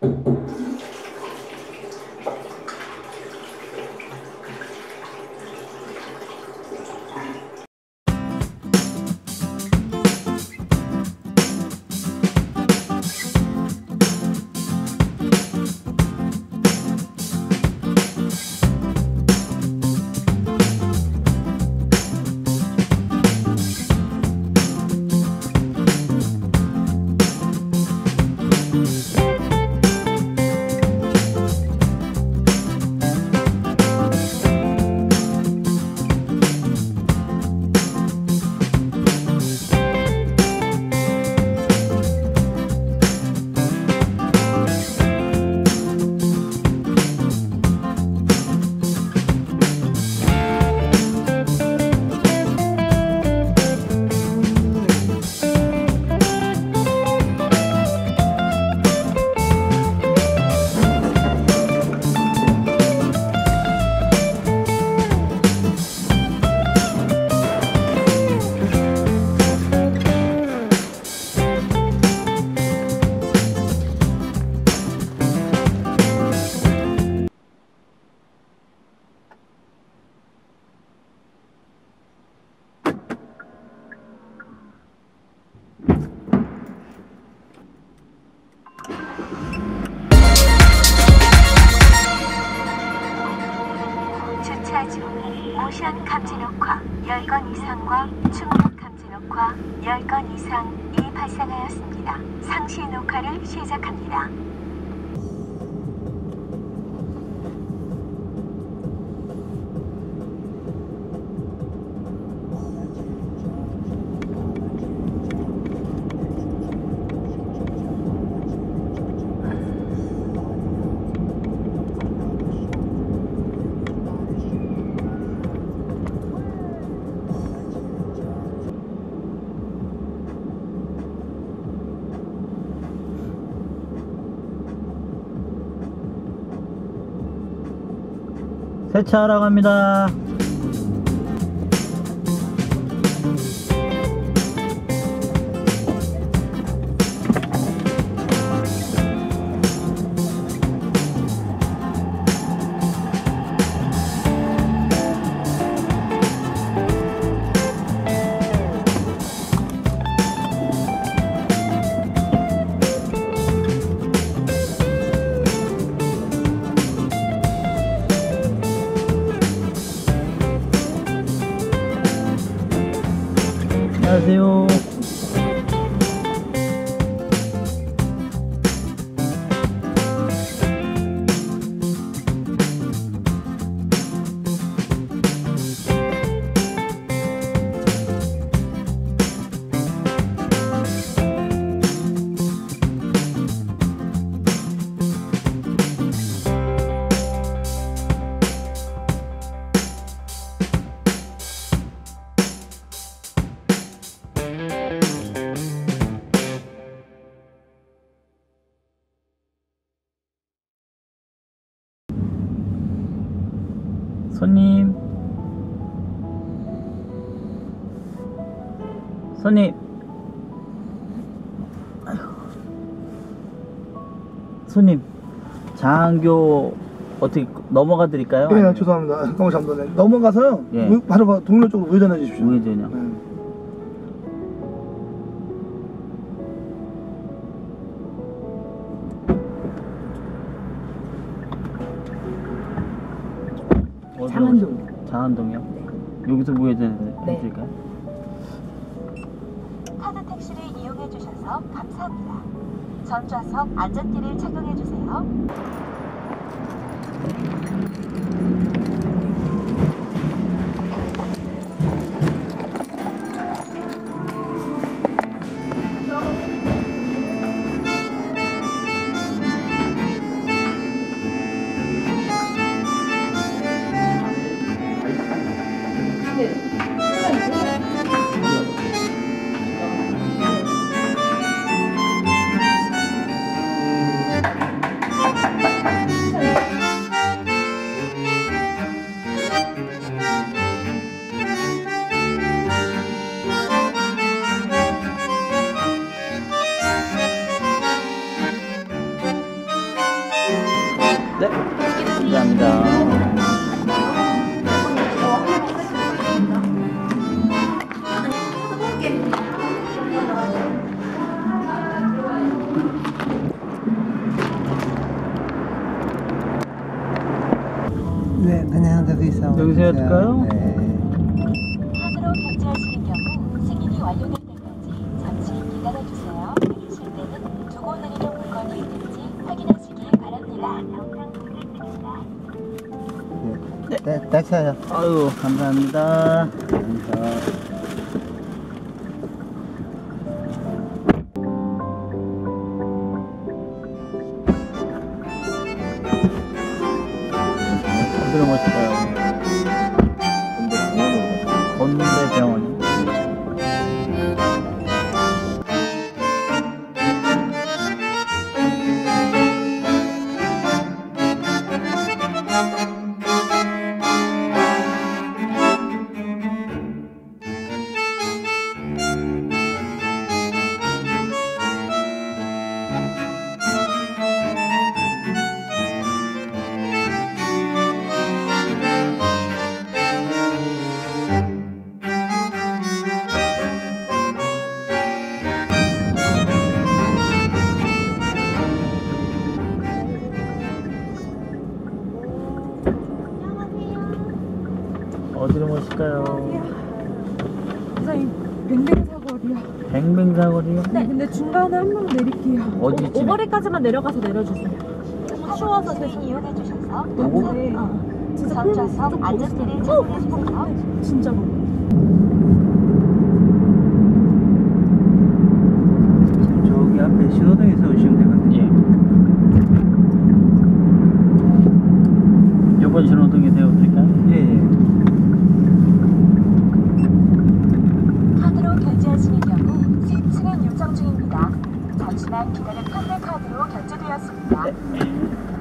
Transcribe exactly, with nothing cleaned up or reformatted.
모션 감지녹화 열 건 이상과 충격 감지녹화 열 건 이상이 발생하였습니다. 상시 녹화를 시작합니다. 세차하러 갑니다. 안녕하세요. 손님, 손님, 아이고. 손님, 장교 어떻게 넘어가 드릴까요? 예, 네, 죄송합니다. 너무 잠깐만요. 넘어가서요. 예. 우, 바로 동료 쪽으로 우회전해 주십시오. 우회전이요? 네. 장안동. 장안동이요? 네. 여기서 우회전 네. 해드릴까요? 카드 택시를 이용해 주셔서 감사합니다. 전좌석 안전띠를 착용해 주세요. 네. 감사합니다. 네, 그냥 여기서 여기서 해야 될까요? 네. 카드로 결제하시는 경우 승인이 완료될 때까지 잠시 기다려주세요. 내리실 때는 두고 내리는 물건이 있는지 확인하시기 바랍니다. 영상 부탁드립니다. 네, 네, 됐어요. 아유, 감사합니다. 감사합니다. 어디로 모실까요? 건대병원이. 어디로 모실까요? 선생님, 뱅뱅사거리요. 뱅뱅사거리요? 네, 근데 중간에 한 번 내릴게요. 어디쯤에? 오버레까지만 내려가서 내려주세요. 추워서 승인 이용해 주셔서 오버? 감사합니다. 어, 진짜 전좌석 좀 안전띠를 보고 착용해 주세요. 싶어요. 진짜로. 저기 앞에 신호등에 세우시면 되거든요. 예. 요번 신호등에 세워드릴까요? 예, 예. 카드로 결제하시는 경우 승인 요청 중입니다. 잠시만 기다려 판매 카드로 결제되었습니다.